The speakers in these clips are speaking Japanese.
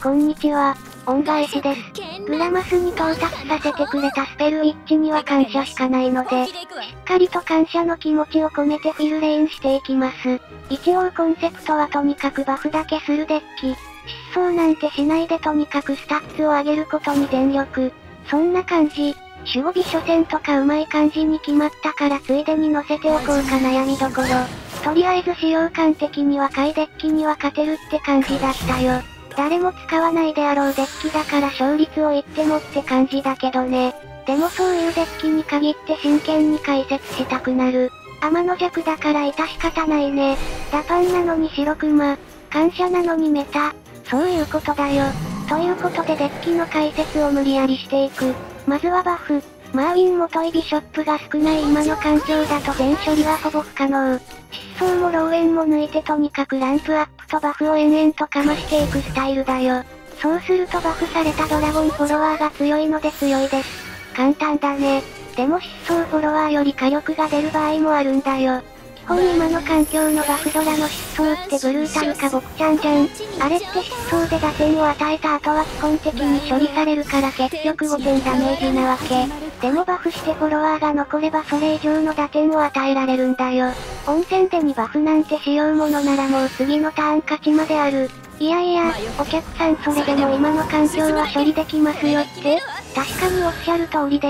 こんにちは、恩返しです。グラマスに到達させてくれたスペルウィッチには感謝しかないので、しっかりと感謝の気持ちを込めてフィルレインしていきます。一応コンセプトはとにかくバフだけするデッキ。失踪なんてしないでとにかくスタッツを上げることに全力。そんな感じ。守護美初戦とかうまい感じに決まったからついでに乗せておこうか悩みどころ。とりあえず使用感的には下位デッキには勝てるって感じだったよ。誰も使わないであろうデッキだから勝率を言ってもって感じだけどね。でもそういうデッキに限って真剣に解説したくなる。天の弱だから致し方ないね。ダパンなのに白熊。感謝なのにメタ。そういうことだよ。ということでデッキの解説を無理やりしていく。まずはバフ。マーウィン元イビショップが少ない今の環境だと全処理はほぼ不可能。失踪も漏洩も抜いてとにかくランプアップとバフを延々とかましていくスタイルだよ。そうするとバフされたドラゴンフォロワーが強いので強いです。簡単だね。でも失踪フォロワーより火力が出る場合もあるんだよ。基本今の環境のバフドラの失踪ってブルータルかボクちゃんじゃん。あれって失踪で打点を与えた後は基本的に処理されるから結局5点ダメージなわけ。でもバフしてフォロワーが残ればそれ以上の打点を与えられるんだよ。温泉で2バフなんてしようものならもう次のターン勝ちまである。いやいや、お客さんそれでも今の環境は処理できますよって？確かにおっしゃる通りです。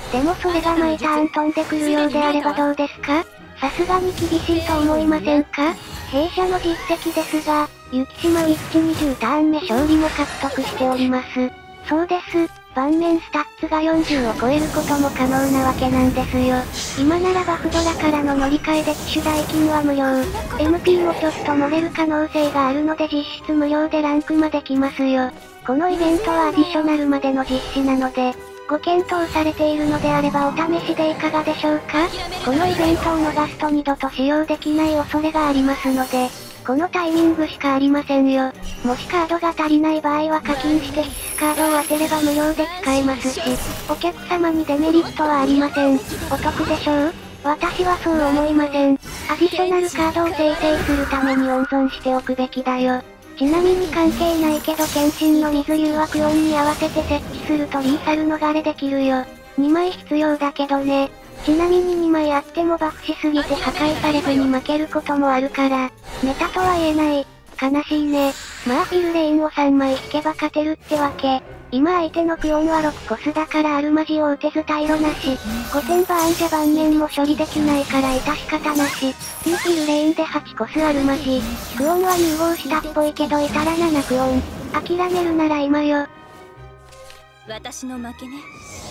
でもそれが毎ターン飛んでくるようであればどうですか？さすがに厳しいと思いませんか？弊社の実績ですが、雪島ウィッチ20ターン目勝利も獲得しております。そうです。盤面スタッツが40を超えることも可能なわけなんですよ。今ならバフドラからの乗り換えで機種代金は無料。MP もちょっと漏れる可能性があるので実質無料でランクまで来ますよ。このイベントはアディショナルまでの実施なので、ご検討されているのであればお試しでいかがでしょうか？このイベントを逃すと二度と使用できない恐れがありますので、このタイミングしかありませんよ。もしカードが足りない場合は課金して必須カードを当てれば無料で使えますし、お客様にデメリットはありません。お得でしょう？私はそう思いません。アディショナルカードを生成するために温存しておくべきだよ。ちなみに関係ないけど剣心の水誘惑音に合わせて設置するとリーサル逃れできるよ。2枚必要だけどね。ちなみに2枚あってもバフしすぎて破壊されずに負けることもあるから、メタとは言えない。悲しいね。まあフィルレインを3枚引けば勝てるってわけ。今相手のクオンは6コスだからアルマジを打てず退路なし。5点バーンじゃ盤面も処理できないから致し方なし。フィルレインで8コスアルマジ。クオンは融合したっぽいけどいたら7クオン。諦めるなら今よ。 私の負けね。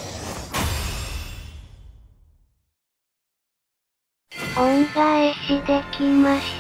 恩返しできました。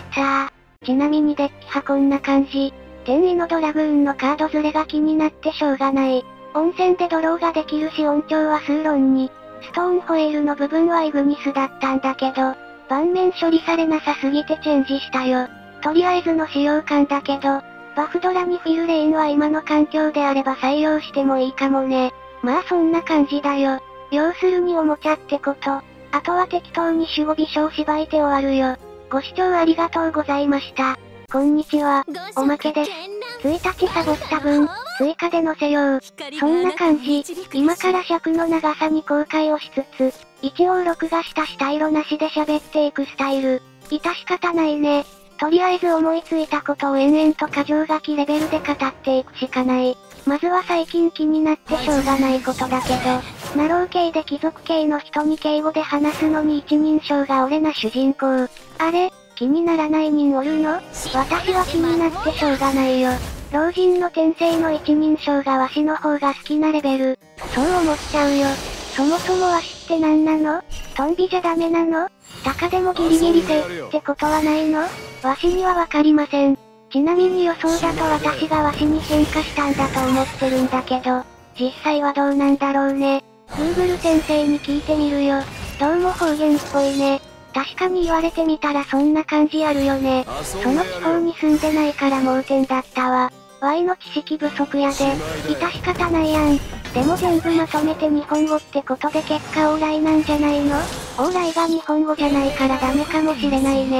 ちなみにデッキはこんな感じ。天意のドラグーンのカードズレが気になってしょうがない。温泉でドローができるし音調はスーロンに。ストーンホイールの部分はイグニスだったんだけど、盤面処理されなさすぎてチェンジしたよ。とりあえずの使用感だけど、バフドラにフィルレインは今の環境であれば採用してもいいかもね。まあそんな感じだよ。要するにおもちゃってこと。あとは適当に守護美少しばいて終わるよ。ご視聴ありがとうございました。こんにちは、おまけです。1日サボった分、追加で載せよう。そんな感じ。今から尺の長さに後悔をしつつ、一応録画した下色なしで喋っていくスタイル。致し方ないね。とりあえず思いついたことを延々と箇条書きレベルで語っていくしかない。まずは最近気になってしょうがないことだけど、ナロー系で貴族系の人に敬語で話すのに一人称が俺な主人公。あれ？気にならない人おるの？私は気になってしょうがないよ。老人の転生の一人称がわしの方が好きなレベル。そう思っちゃうよ。そもそもわしって何なの？トンビじゃダメなの？タカでもギリギリセーフってことはないの？わしにはわかりません。ちなみに予想だと私がわしに変化したんだと思ってるんだけど、実際はどうなんだろうね。Google 先生に聞いてみるよ。どうも方言っぽいね。確かに言われてみたらそんな感じあるよね。その地方に住んでないから盲点だったわ。Y の知識不足やで。致し方ないやん。でも全部まとめて日本語ってことで結果オーライなんじゃないの？オーライが日本語じゃないからダメかもしれないね。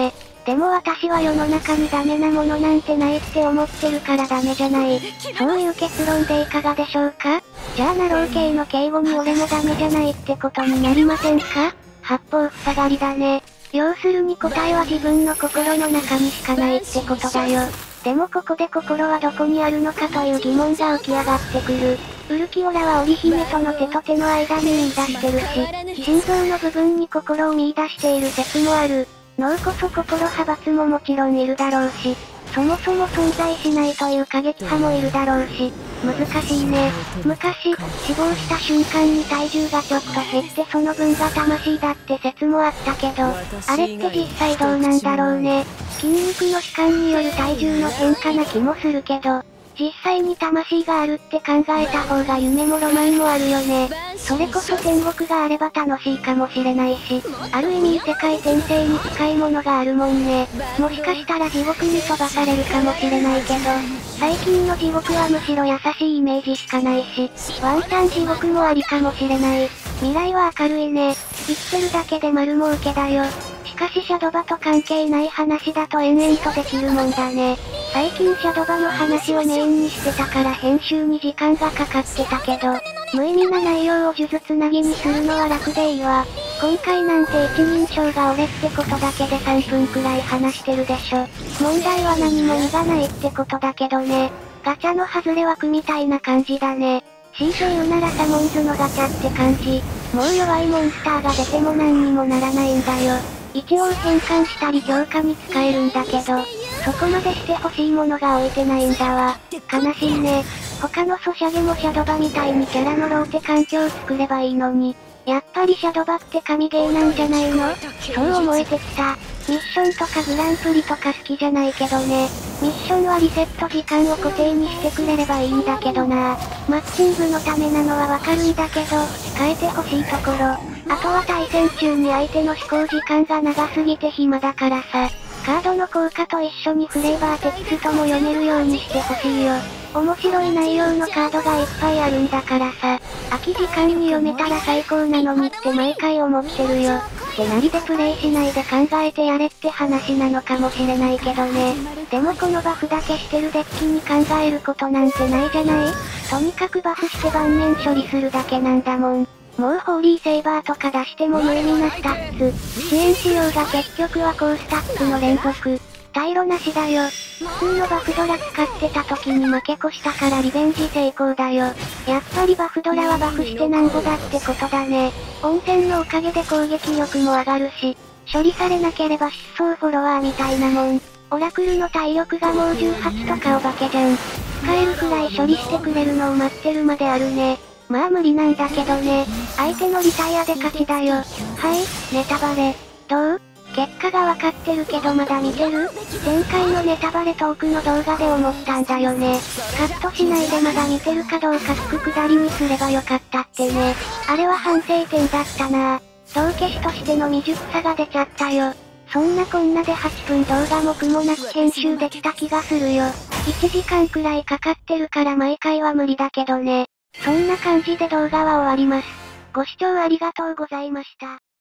でも私は世の中にダメなものなんてないって思ってるからダメじゃない。そういう結論でいかがでしょうか？じゃあナロー系の敬語に俺もダメじゃないってことになりませんか？八方塞がりだね。要するに答えは自分の心の中にしかないってことだよ。でもここで心はどこにあるのかという疑問が浮き上がってくる。ウルキオラは織姫との手と手の間に見出してるし、心臓の部分に心を見出している説もある。脳こそ心派閥ももちろんいるだろうし、そもそも存在しないという過激派もいるだろうし、難しいね。昔、死亡した瞬間に体重がちょっと減ってその分が魂だって説もあったけど、あれって実際どうなんだろうね。筋肉の弛緩による体重の変化な気もするけど、実際に魂があるって考えた方が夢もロマンもあるよね。それこそ天国があれば楽しいかもしれないし、ある意味異世界転生に近いものがあるもんね。もしかしたら地獄に飛ばされるかもしれないけど、最近の地獄はむしろ優しいイメージしかないし、ワンチャン地獄もありかもしれない。未来は明るいね。生きてるだけで丸儲けだよ。しかしシャドバと関係ない話だと延々とできるもんだね。最近シャドバの話をメインにしてたから編集に時間がかかってたけど、無意味な内容を数珠つなぎにするのは楽でいいわ。今回なんて一人称が俺ってことだけで3分くらい話してるでしょ。問題は何も意がないってことだけどね。ガチャの外れ枠みたいな感じだね。強いて言うならサモンズのガチャって感じ。もう弱いモンスターが出ても何にもならないんだよ。一応変換したり強化に使えるんだけど、そこまでして欲しいものが置いてないんだわ。悲しいね。他のソシャゲもシャドバみたいにキャラのローテ環境作ればいいのに。やっぱりシャドバって神ゲーなんじゃないの？そう思えてきた。ミッションとかグランプリとか好きじゃないけどね。ミッションはリセット時間を固定にしてくれればいいんだけどな。マッチングのためなのはわかるんだけど、変えてほしいところ。あとは対戦中に相手の思考時間が長すぎて暇だからさ。カードの効果と一緒にフレーバーテキストも読めるようにしてほしいよ。面白い内容のカードがいっぱいあるんだからさ。空き時間に読めたら最高なのにって毎回思ってるよ。ってなりでプレイしないで考えてやれって話なのかもしれないけどね。でもこのバフだけしてるデッキに考えることなんてないじゃない？とにかくバフして盤面処理するだけなんだもん。もうホーリーセイバーとか出しても無意味なスタッツ。支援しようが結局は高スタッツの連続。退路なしだよ。普通のバフドラ使ってた時に負け越したからリベンジ成功だよ。やっぱりバフドラはバフしてなんぼだってことだね。温泉のおかげで攻撃力も上がるし、処理されなければ失踪フォロワーみたいなもん。オラクルの体力がもう18とかお化けじゃん。使えるくらい処理してくれるのを待ってるまであるね。まあ無理なんだけどね。相手のリタイアで勝ちだよ。はい、ネタバレ。どう？結果がわかってるけどまだ見てる？前回のネタバレトークの動画で思ったんだよね。カットしないでまだ見てるかどうか聞くくだりにすればよかったってね。あれは反省点だったなぁ。道消しとしての未熟さが出ちゃったよ。そんなこんなで8分動画も苦もなく編集できた気がするよ。1時間くらいかかってるから毎回は無理だけどね。そんな感じで動画は終わります。ご視聴ありがとうございました。